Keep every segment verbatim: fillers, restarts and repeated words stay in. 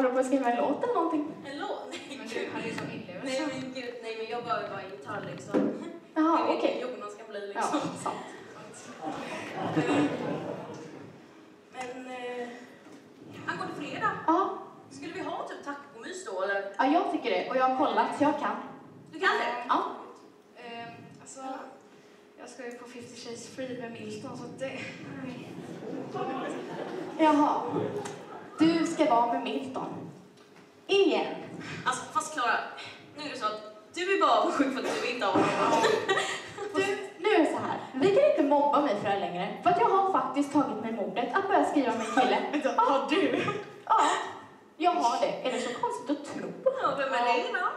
håller du på att skriva en låt eller någonting? En låt? Nej, men du hade ju sån inlevelse. Nej, men gud, nej, men jag behöver bara en gitarr liksom. Jaha, jag vet okej. inte hur Jonas ska bli liksom. Ja, sant. Men, eh, angående fredag. Ja. Skulle vi ha typ tacomys då, eller? Ja, jag tycker det. Och jag har kollat, så jag kan. Du kan det? Ja. Eh, alltså, jag ska ju på Fifty Shades Free med Milton, så att det... Jaha. Du ska vara med Milton. Igen. Alltså, fast Klara, nu är det så att du är bara sjuk för att du inte har honom. Du, nu är det så här. Vi kan inte mobba mig för det här längre. För att jag har faktiskt tagit mig modet att börja skriva med en kille. Har du? Ja, jag har det. Är det så konstigt att tro? Ja, vem är det då?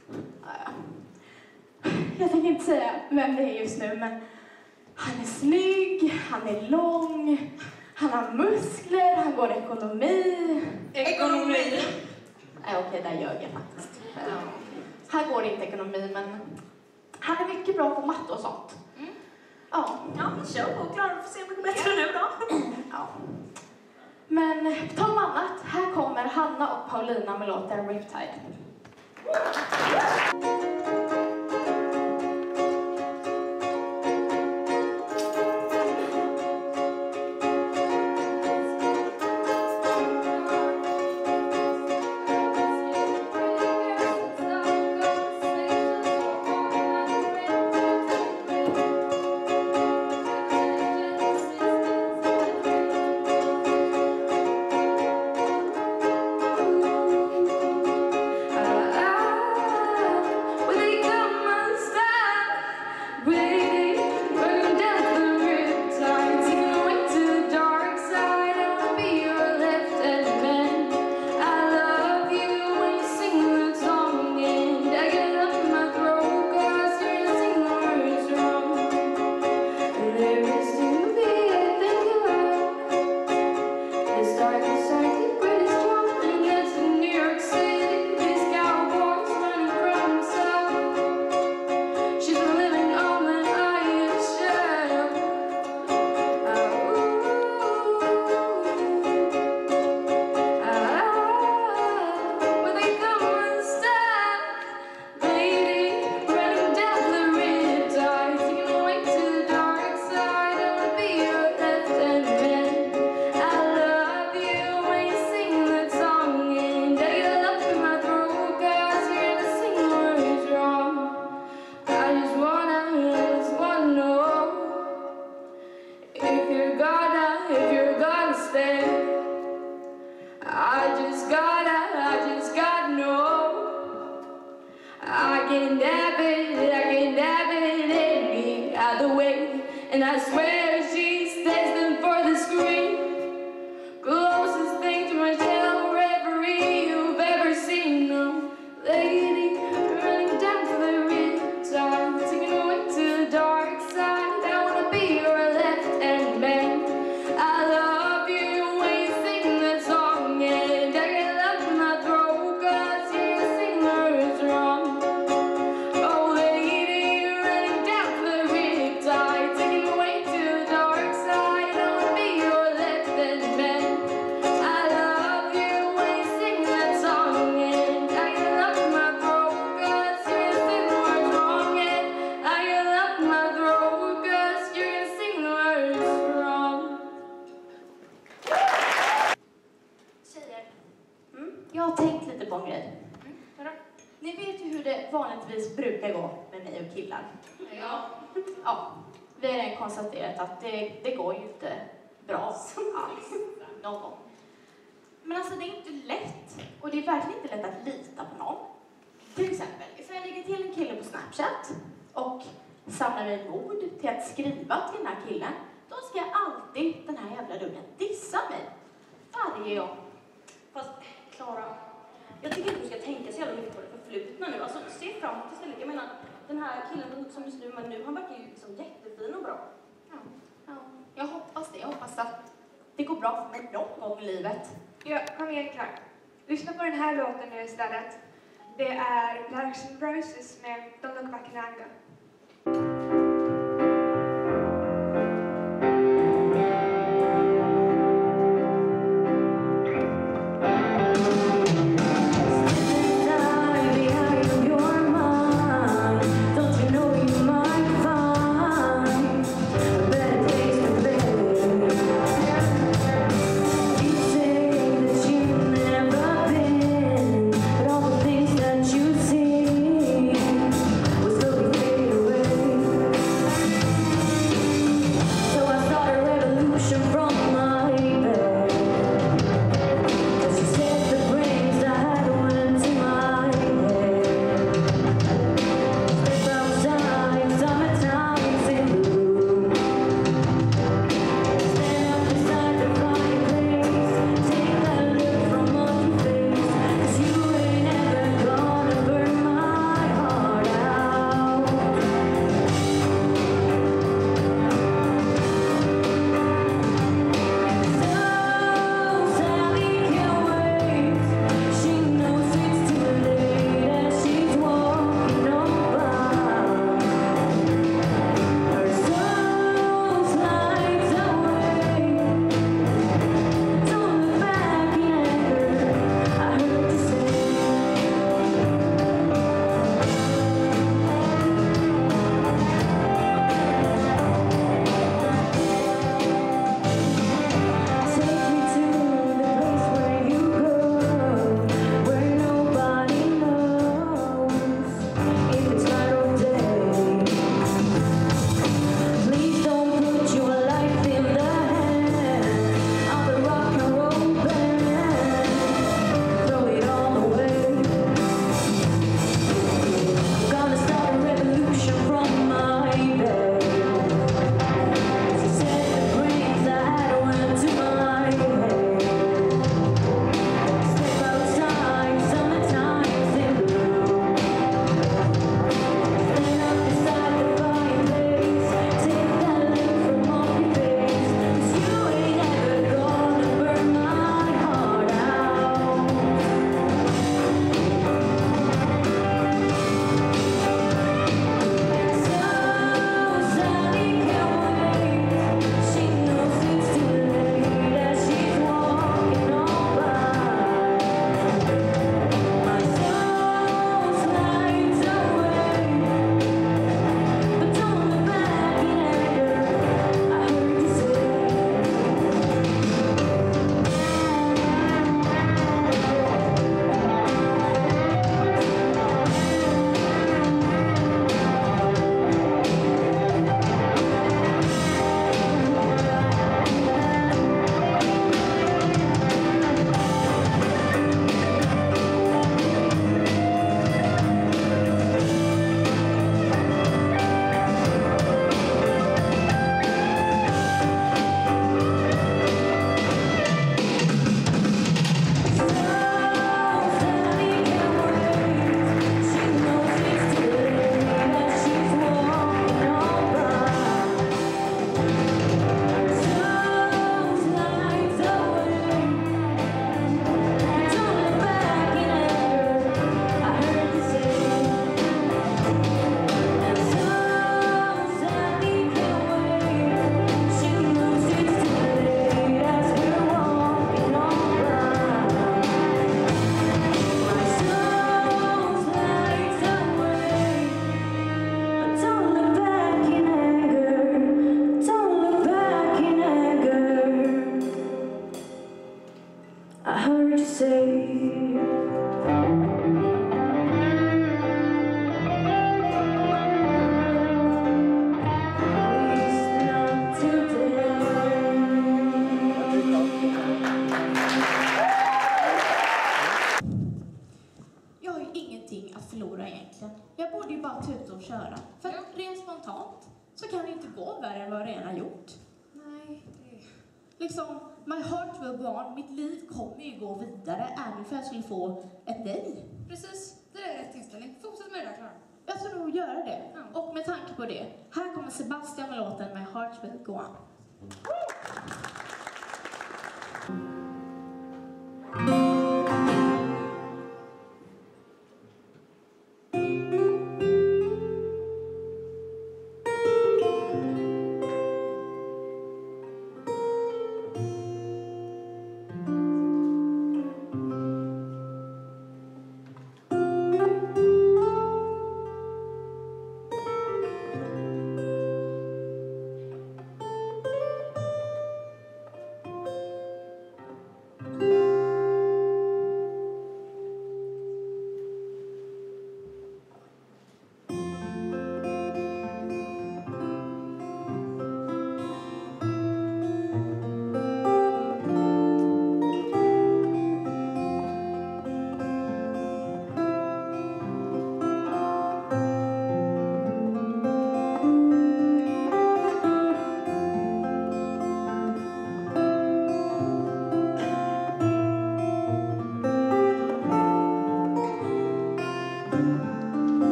Jag tänker inte säga vem det är just nu, men han är snygg, han är lång, han har muskler, han går ekonomi. Ekonomi? Nej, okej, där ljög jag faktiskt. Han går inte ekonomi, men han är mycket bra på matte och sånt. Mm. Ja. Ja, men kör på. Klara, får se om det går bättre nu då. Ja. Men på tal om annat, här kommer Hanna och Paulina med låten Riptide. And I swear she stays them for the screen. Closest thing to my shallow reverie you've ever seen. No lady running down to the riptide, taking away to the dark side. I wanna be your left-hand man. I love you when you sing that song, and I get up in my throat 'cause your singer is wrong. Oh lady, running down to the riptide, taking away to the dark side. I wanna be your left-hand man. I love you when you sing that song, and I get up in my throat 'cause your singer is wrong, and I get up in my throat 'cause your singer is wrong. Tjejer, mm, jag har tänkt lite på en grej. Mm, vadå? Ni vet ju hur det vanligtvis brukar gå med mig och killar. Ja. Ja, vi har redan konstaterat att det, det går ju inte bra alls någon gång. Men alltså det är inte lätt, och det är verkligen inte lätt att lita på någon. Till exempel, ifall jag lägger till en kille på Snapchat och samlar mig mod till att skriva till den här killen, då ska alltid den här jävla duden dissa mig varje gång. Fast, Klara, jag tycker inte du ska tänka så jävla mycket på det förflutna nu. Alltså, se framåt istället. Jag menar, den här killen som du skriver med nu, han verkar ju liksom jättefin och bra. Ja, ja, jag hoppas det. Jag hoppas att det går bra för mig någon gång i livet. Ja, kom igen Clark. Lyssna på den här låten nu istället. Det är Larks and Roses med Don't Look Back in Anger. Thank liksom, my heart will go on, mitt liv kommer ju gå vidare även för jag skulle få ett nej. Precis, det är rätt inställning. Fortsätt med det där, Klara. Jag ska nog göra det. Ja. Och med tanke på det, här kommer Sebastian med låten My Heart Will Go On.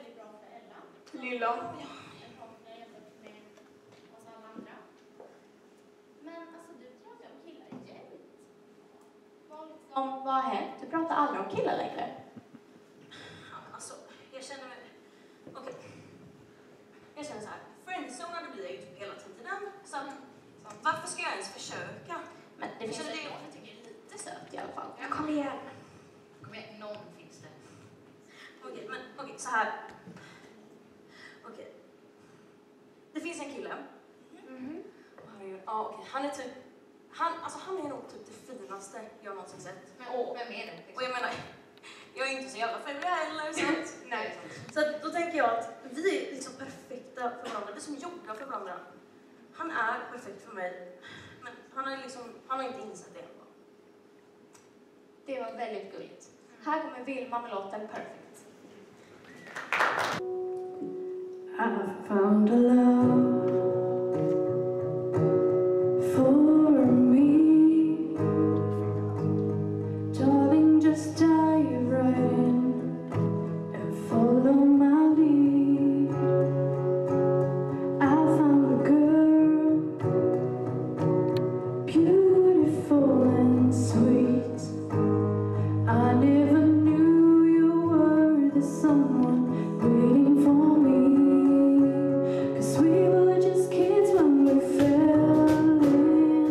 Lilla. Vad har hänt? Du pratar aldrig om killar längre. Ja, alltså, jag känner mig... Okej. Jag känner så här. Friendzonade blir jag ju typ hela tiden. Så att, varför ska jag ens försöka? Men det finns Känner ju det- någon jag tycker är lite söt i alla fall. Ja, kom igen. Kom igen, någon finns det. Okej, men okej, så här. Okej. Det finns en kille. Mhm. Och han är, ja, okej. Han är typ... Han, alltså, han är nog typ det finaste jag någonsin sett. Men Och, vem är det? och jag menar, jag är inte så jävla ful heller. Så, att, Nej. så att, då tänker jag att vi är liksom perfekta för varandra. Vi är som gjorda för varandra. Han är perfekt för mig. Men han, är liksom, han har inte insett det än. Det var väldigt gulligt. Här kommer Vilma med låten Perfect. I found a love for me, darling, just dive right in and follow my lead. I found a girl, beautiful and sweet. I never knew you were the someone waiting for me, 'cause we were just kids when we fell in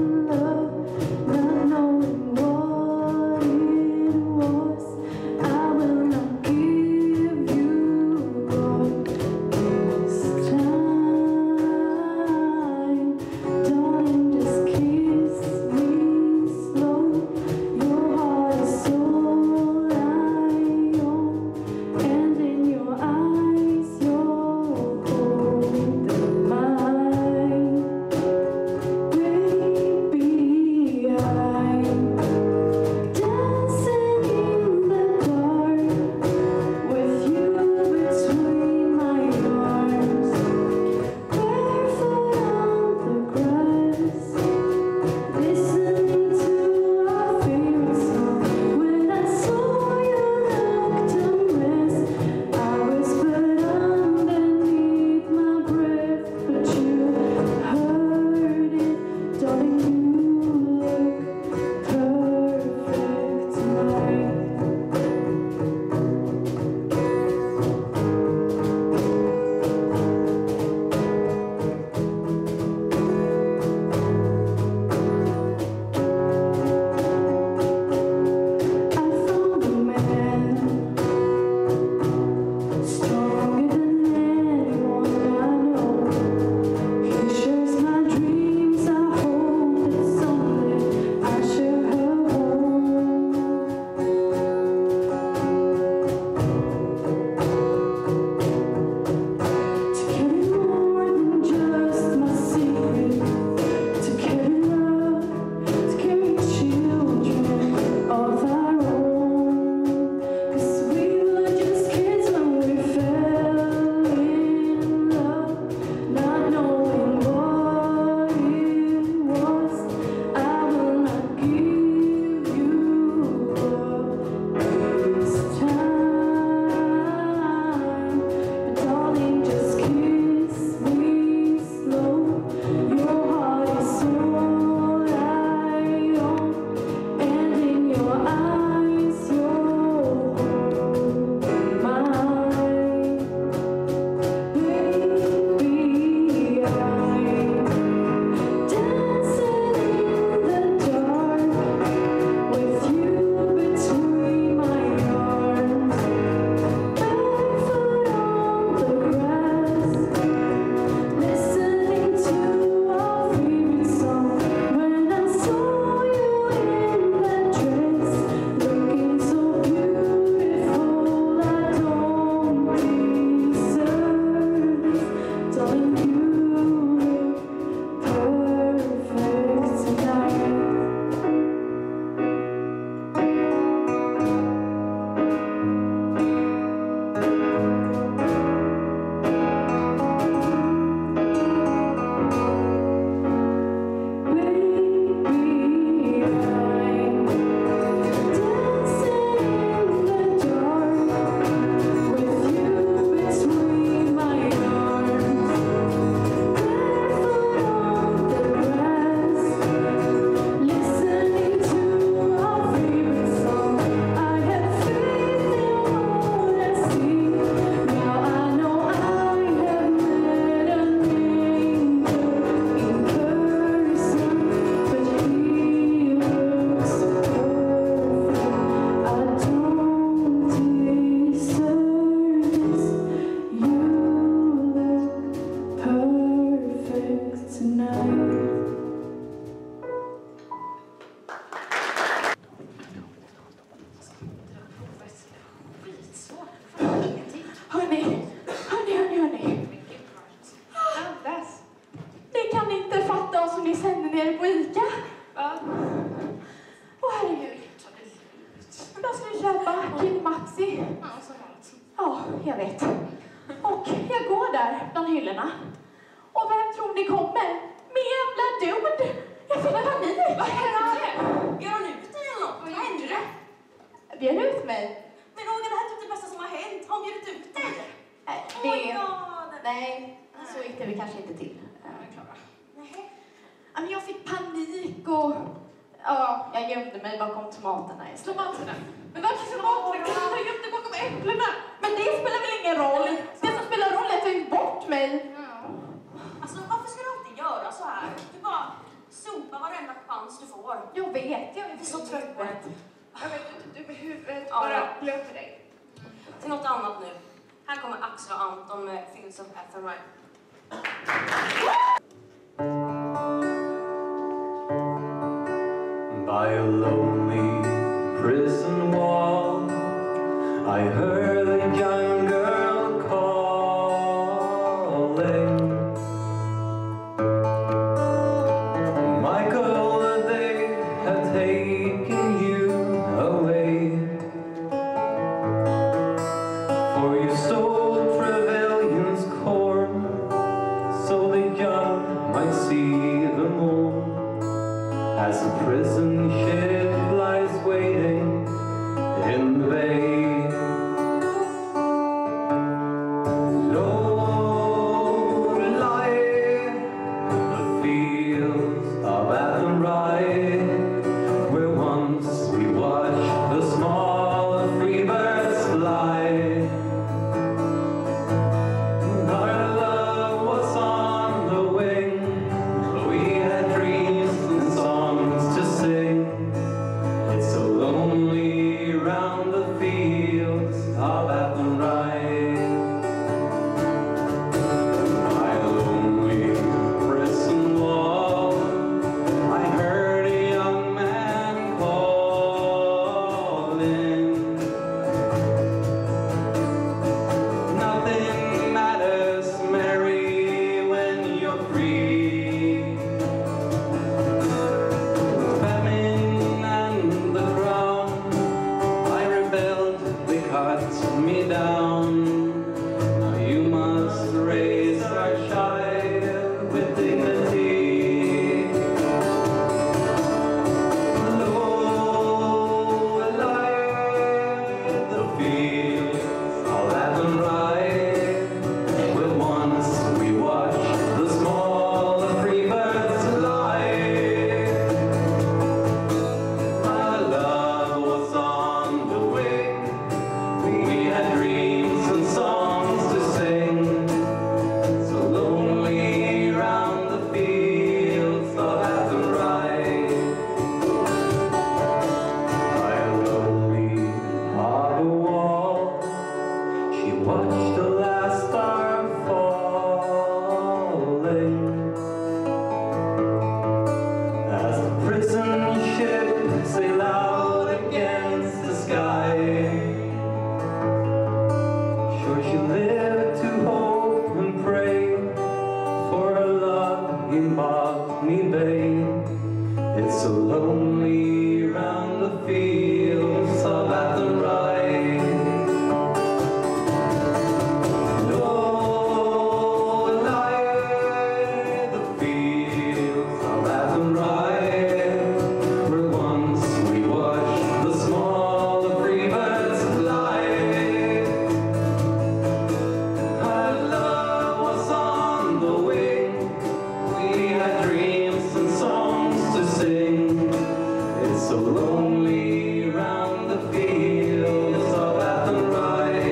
Agnes henne nere på Ica. Va? Åh herregud. Jag skulle köpa Kid Maxi. Ja, som vanligt. Ja, jag vet. Och jag går där bland hyllorna. Och vem tror ni kommer? Min jävla dude! Jag fick panik. Vad hände? Gör hon ut dig eller något? Vad hände det? Bjöd ut mig? Men Olga, det här är typ det bästa som har hänt. Har hon bjudit ut dig? Nej, Oh my det... god! Nej, så gick det väl kanske inte till. Nej. Ja, men jag fick panik och... Ja, jag gömde mig bakom tomaterna istället. Tomaterna? Men varför tomaterna? Kan du ha gömt dig bakom äpplena? Men det spelar väl ingen roll? Det som spelar roll är att jag gick bort mig. Alltså, varför ska du alltid göra så här? Du bara sopar varenda chans du får. Jag vet, jag är så trött på det. Jag vet inte, du med huvudet. Ja, Bara ja. glöm för dig. Till något annat nu. Här kommer Axel och Anton med Fields of Athenry. By a lonely prison wall, I heard a young girl calling. Michael, they have taken you away, for you stole Trevelyan's corn, so the young might see the moon. As the prison ship lies waiting in the bay. Low lie the fields of Athenry, where once we watched the small free birds fly. Our love was on the wing, we had dreams and songs to sing. It's so lonely round the fields of Athenry. By a lonely prison wall, I heard a young man calling. Nothing matters, Mary, when you're free. Famine and the crown, I rebelled, they cut me down. Now you must raise our child with dignity. Low lie the fields of Athenry, where once we watched the small free birds fly. Our love was on the wing, we had dreams and songs to sing. So lonely round the fields of Athenry. By a lonely harbor wall, she watched the last star falling. As the prison ship sailed out against the sky, sure she lived to hope and pray for her love in Botany Bay. It's so lonely round the fields of Athenry. Low lie the fields of Athenry, where once we watched the small free birds fly. Our love was on the wing, we had dreams and songs to sing. It's so lonely round the fields of Athenry.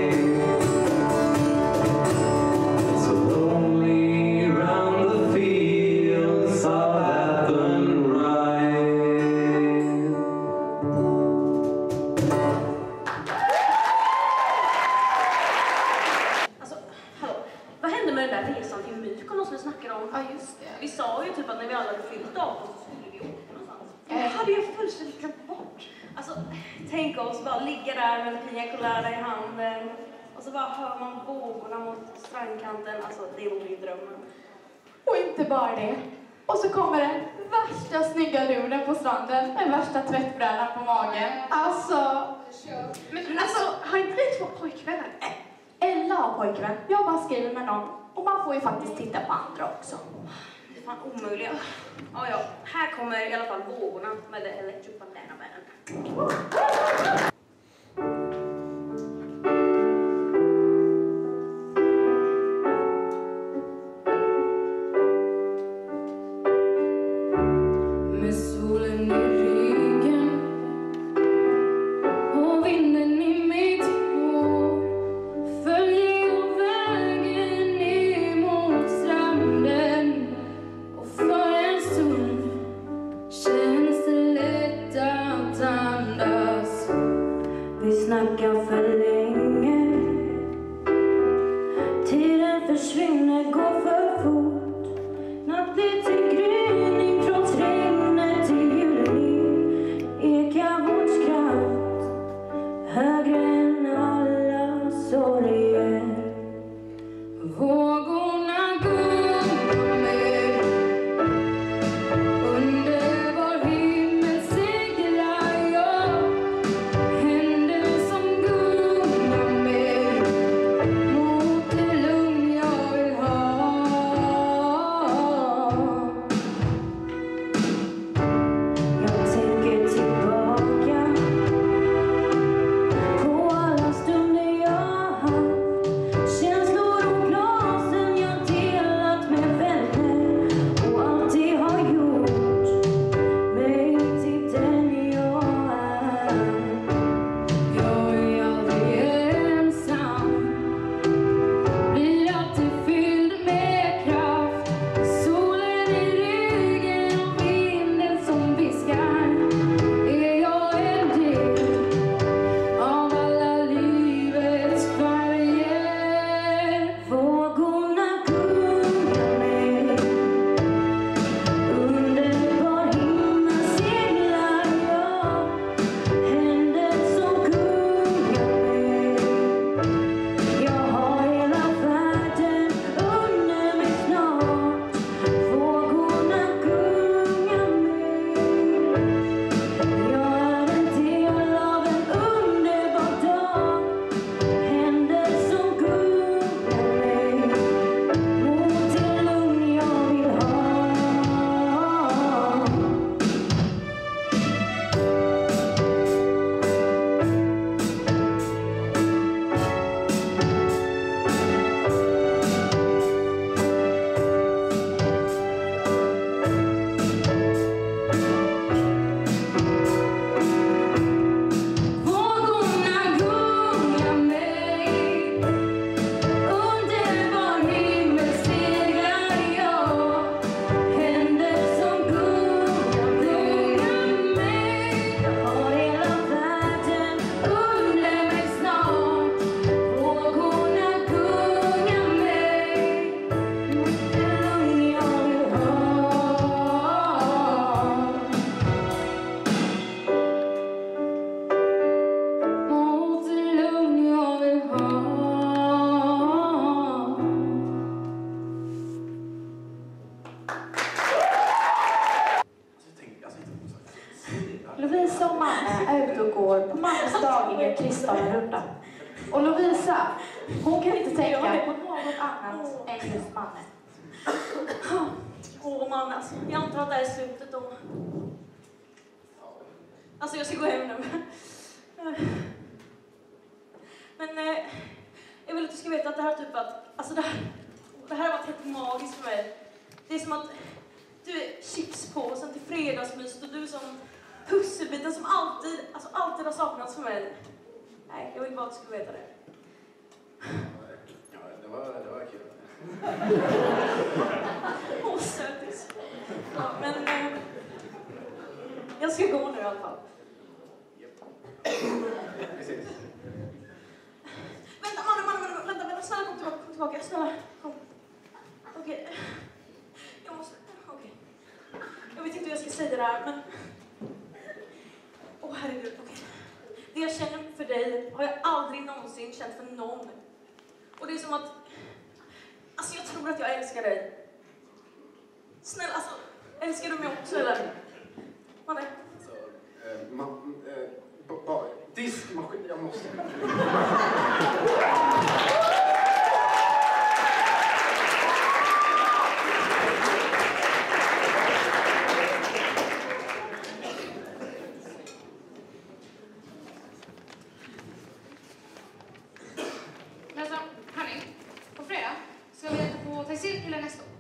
It's so lonely round the fields of Athenry. Alltså, hallå. Vad hände med den där resan till Mykonos vi snackade om? Ja, just det. Vi sa ju typ att när vi alla hade fyllt arton så skulle vi åka någonstans. Det hade jag fullständigt glömt bort. Alltså, tänk oss bara ligga där med en pina colada i handen och så bara hör man vågorna mot strandkanten. Alltså, det vore ju drömmen. Och inte bara det. Och så kommer den värsta snygga duden på stranden med värsta tvättbrädan på magen. Alltså... Men alltså, har inte vi två pojkvänner? Ella har pojkvän. Jag bara skriver med någon. Och man får ju faktiskt titta på andra också. Det är fan omöjliga. Ja, ja. Här kommer i alla fall vågorna med The Electric Banana Band. Med solen i ryggen och vinden i mitt hår följer jag vägen ner mot stranden. Och för en stund känns det lätt att andas. Vi snackar för länge. Tiden försvinner, går för fort. Natt blir till gryning, trots regnet till julen. Ekar vårt skratt högre än alla sorger. Vågorna gungar mig. Under vår himmel seglar jag. Händer som gungar mig mot det lugn jag vill ha. Jag tänker tillbaka på alla stunder jag haft. Känslor och glasen jag delat med vänner. Och allt det har gjort mig till den jag är. Jag är aldrig ensam. Blir alltid fylld med kraft. Solen i ryggen och vinden som viskar. Är jag en del av alla livets färger? Vågorna gungar mig. Under vår himmel seglar jag. Händer som gungar mig. Jag har hela världen under mig snart. Vågorna gungar mig. Jag är en del av en underbar dag. Händer som gungar mig mot det lugn jag vill ha. Vågorna gungar mig. Under vår himmel seglar jag. Händer som gungar, gungar mig. Jag har hela världen Under mig snart. Vågorna gungar mig mot det lugn jag vill ha. mot det lugn jag vill ha. Lovisa och Manne är ute och går på Mannes dagliga kristalrunda. Och Lovisa, hon kan inte tänka på något annat än just Manne. Åh man, alltså. Jag antar att det här är slutet då. Alltså jag ska gå hem nu. Men eh, jag vill att du ska veta att det här typ att, alltså det här, det här har varit helt magiskt för mig. Det är som att du är chipspåsen till fredagsmyset och du är som pusselbiten som alltid, alltså alltid har saknats för mig. Nej, jag vill bara att du ska veta det. Ja, det var, det var kul. Åh, sötis. Ja, men eh, jag ska gå nu i alla fall. Vi ses. Vänta, Manne, Manne, Manne, vänta, vänta, snälla kom tillbaka, kom tillbaka, snälla, kom. Okej, jag måste, okej. Jag vet inte hur jag ska säga det här, men... Åh, herregud, okej. Det jag känner för dig har jag aldrig någonsin känt för någon. Och det är som att... Alltså, jag tror att jag älskar dig. Snälla, alltså... älskar du mig också eller? Manne? Alltså, eh, ma, eh, ba, ba, diskmaskin, jag måste... Men alltså, hörni, på fredag ska vi äta på Taxil eller nästa år.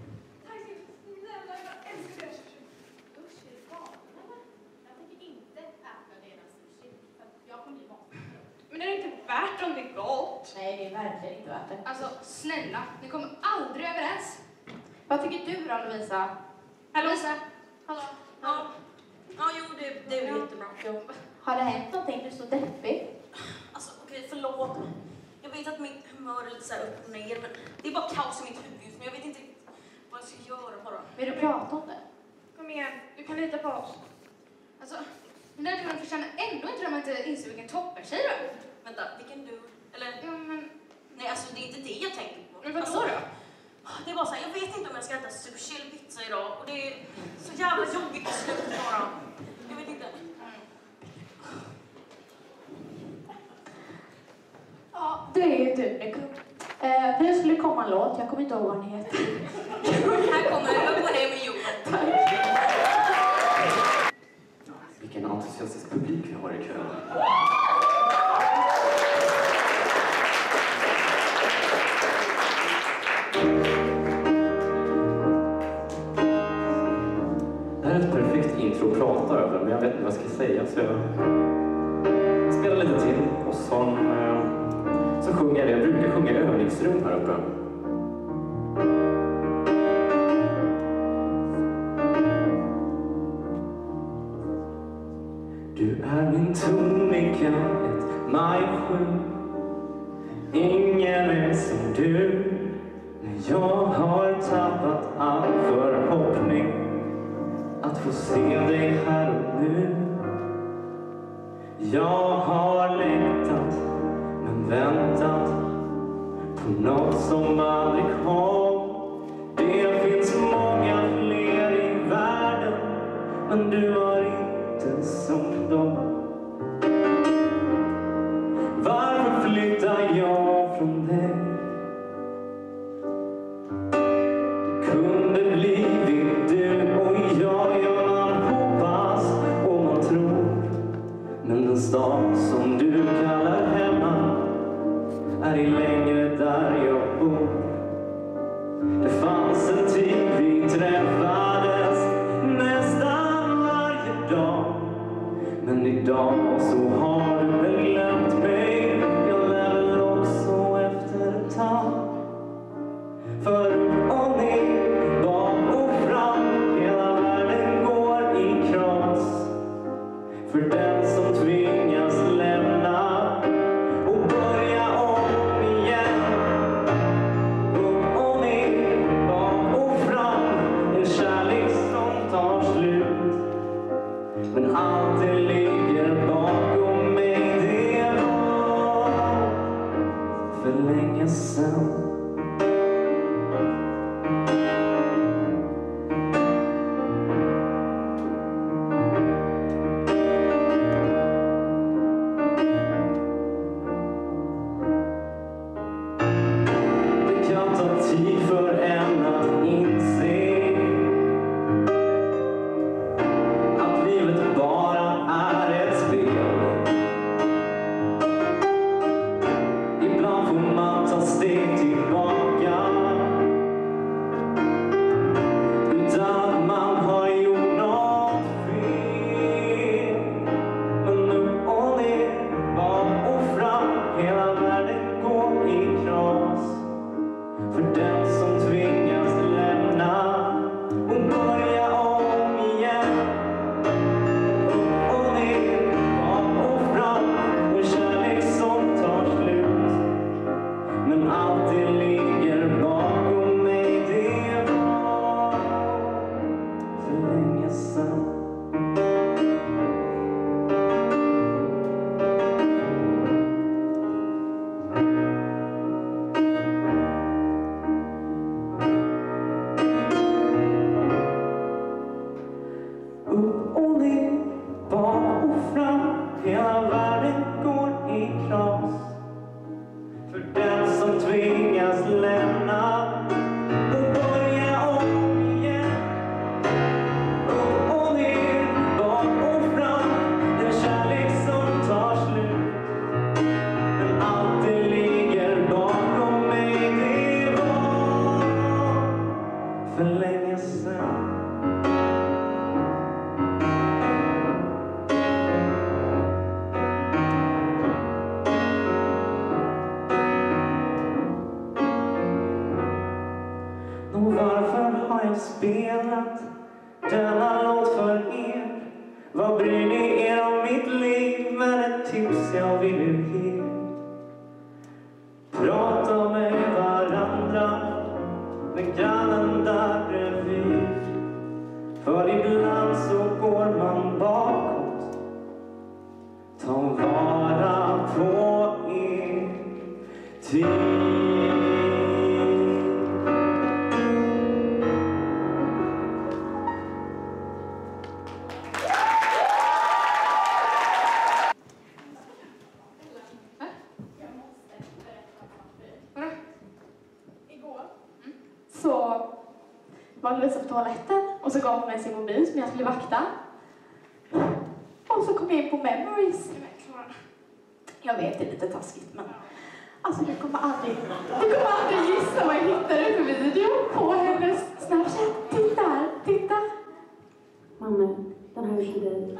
Men är det inte värt om det är gott? Nej, det är verkligen inte värt det. Alltså, snälla, ni kommer aldrig överens. Vad tycker du då, Lovisa? Hallå? Lisa, hallå? Ja, ja jo det, det är väl jättebra. Jo. Har det hänt någonting? Du är så deppig. Alltså okej, förlåt. Jag vet att mitt humör är lite så här upp och ner, men det är bara kaos i mitt huvud just nu. Jag vet inte riktigt vad jag ska göra bara. Vill du prata om det? Kom igen, du kan lita på oss. Alltså, den där killen förtjänar ändå inte om man inte inser vilken toppentjej du är. Vänta, vilken du? Eller? Ja, men... Nej, alltså det är inte det jag tänker på. Men vadå alltså, då? Det är bara så här, jag vet inte om jag ska äta sushi eller pizza idag. Och det är så jävla jobbigt i slutet bara. Jag vet inte. Ja, det är ett unikum. Eh, nu skulle komma en låt, jag kommer inte ihåg vad den heter. Här kommer jag på det med Johan. Vilken entusiastisk publik vi har ikväll. Det här är ett perfekt intro att prata över, men jag vet inte vad jag ska säga, så jag spelar lite till och så, eh, så sjunger jag det. Jag brukar sjunga i övningsrum här uppe. Du är min tonika, ett majsken. Ingen är som du. Jag har tappat all förhoppning att få se dig här och nu. Jag har längtat men väntat på något som aldrig kom. Det finns många fler i världen, men du var inte som dem. Varför flyttar jag från dig? Det kunde blivit du och jag, ja man hoppas och man tror. Men den stad som du kallar hemma är i längre där jag bor. Det fanns en tid vi träffades nästan varje dag. Men idag så har du väl glömt mig. Jag lär väl också efter ett tag. För upp och ner, bak och fram, hela världen går i kras. För den som tvingas lämna och börja om igen. Upp och ner, bak och fram, en kärlek som tar slut. Men allt det ligger bakom mig, det var för länge sedan. Det kan ta tid för en att inse att livet bara är ett spel. Ibland får man ta steg till För ibland så går man bakåt. Ta vara på er tid. Så var Louisa på toaletten och så gav hon mig sin mobil som jag skulle vakta. Och så kom jag in på Memories. Jag vet, det är lite taskigt, men alltså du kommer aldrig, du kommer aldrig gissa vad jag hittade för video på hennes Snapchat. Titta här, titta. Mamma, den här är till dig.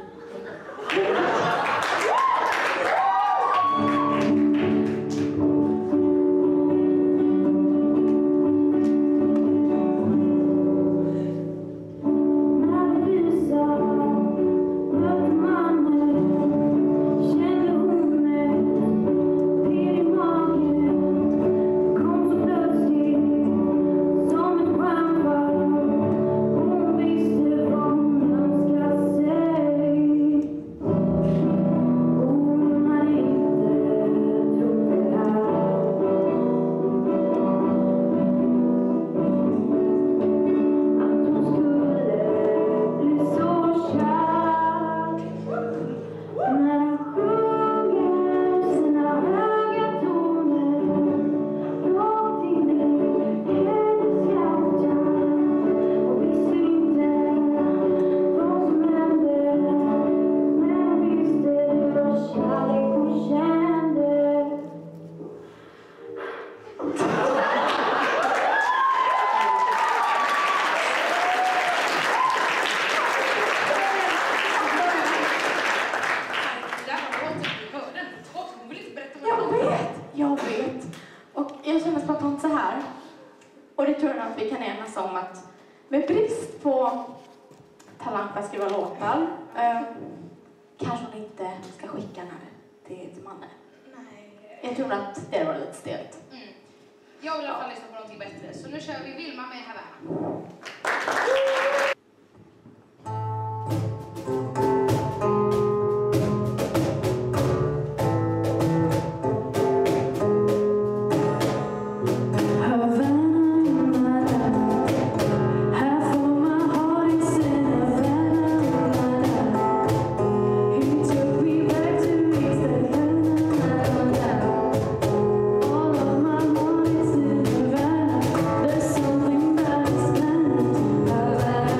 Vi kan enas om att med brist på talang för att skriva låtar eh, kanske hon inte ska skicka den här till, till mannen. Nej. Jag tror att det var lite stelt. Mm. Jag vill i alla fall lyssna på någonting bättre, så nu kör vi Vilma med Havana. There's something that is meant.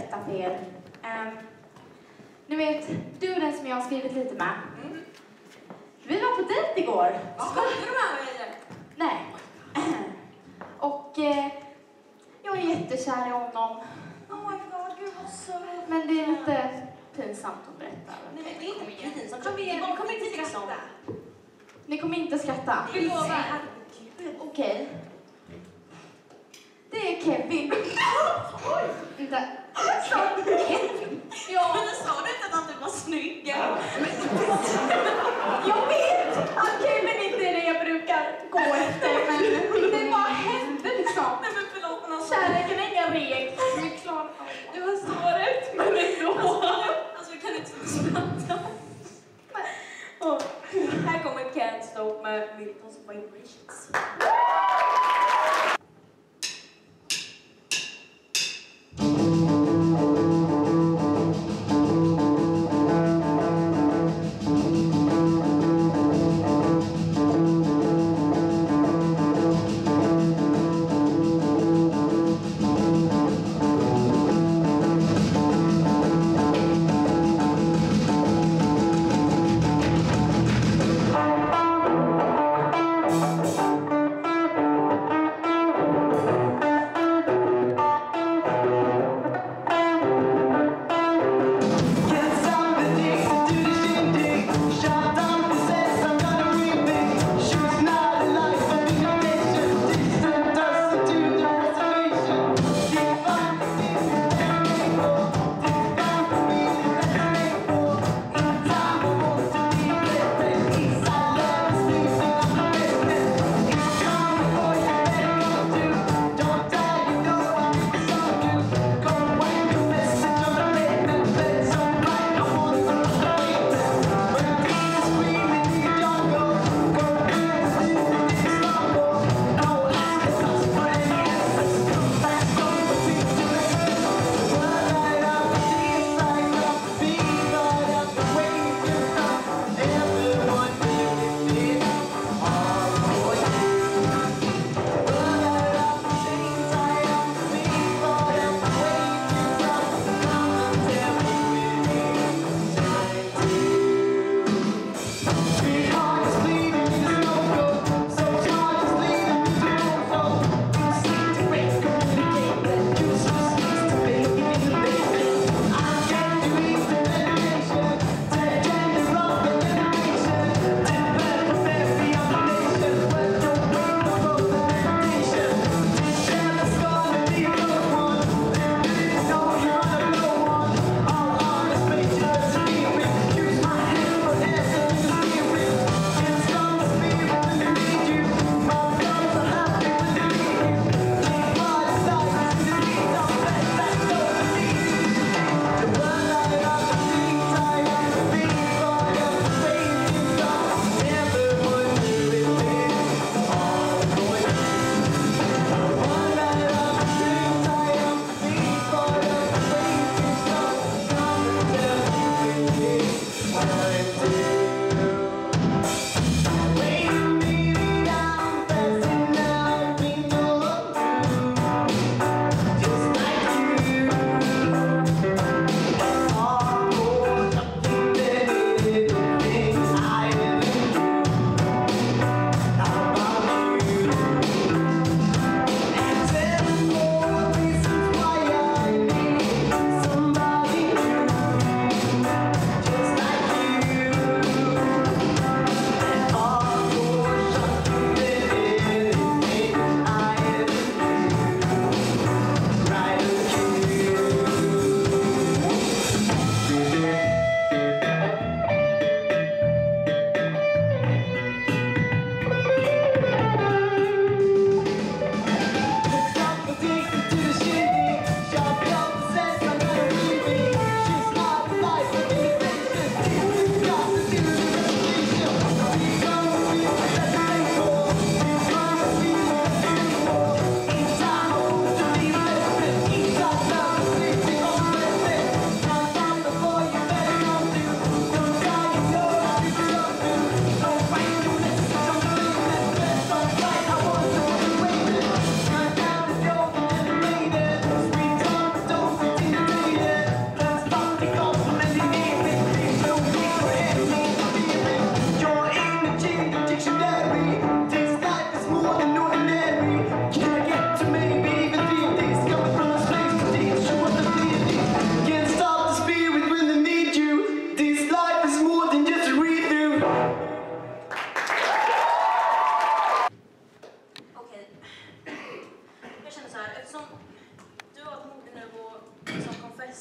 berätta för er. Um, ni vet, du är den som jag har skrivit lite med. Mm. Vi var på dejt igår. Vad skötte du med mig eller? Nej. Och eh, jag är jättekär i honom. Oh my god, gud vad söt. Men det är lite pinsamt att berätta. Nej, men det är inte pinsamt. Kom igen, Vi kommer inte liksom... skratta. Ni kommer inte skratta. Vi lovar. Okej. Det är Kevin. Vänta. Kevin? Ja, men du sa du inte att han typ var snygg? Jag vet att Kevin inte är det jag brukar gå efter, men det bara hände liksom. Nej men förlåt, men alltså... Kärleken är inga regler. Vi är klara. Du har så rätt, men ändå. Alltså vi kan inte skratta. Oh. Här kommer Can't Stop med Miltons Vibrations.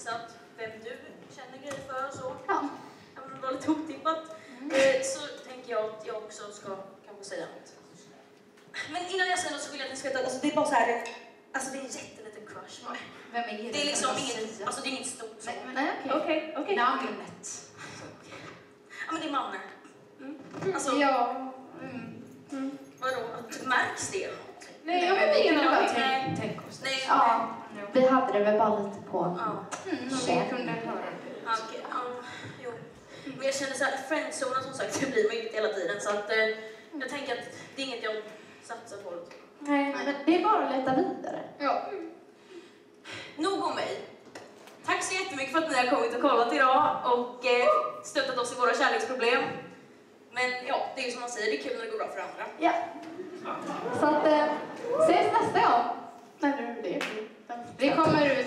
gissat vem du känner grejer för och så. Ja. Även om det var lite otippat. Eh, så tänker jag att jag också ska kanske säga något. Men innan jag säger något så vill jag att ni ska veta, alltså det är bara så här, alltså det är en jätteliten crush. Vem är det? Det är liksom inget, alltså det är inget stort så. Nej, men Nej, okej. Okej, okej. namnet. Ja men det är Manne. Mm. Alltså, Ja. Mm. vadå? Märks det? Nej, jag men har vi ingen kunde bara aning. tänk, tänka oss det. Nej. Ja, vi hade det väl bara lite på Ja. Mm, och Känn. vi kunde höra. Ja, okej. Ja, jo. Men jag känner så här, friendzona som sagt, det blir man ju hela tiden så att eh, jag tänker att det är inget jag satsar på. Nej, men det är bara att leta vidare. Ja. Nog om mig. Tack så jättemycket för att ni har kommit och kollat idag och eh, stöttat oss i våra kärleksproblem. Men ja, det är ju som man säger, det är kul när det går bra för andra. Ja. Så att, eh, ses nästa gång. Nej, nu är det. Vi kommer ut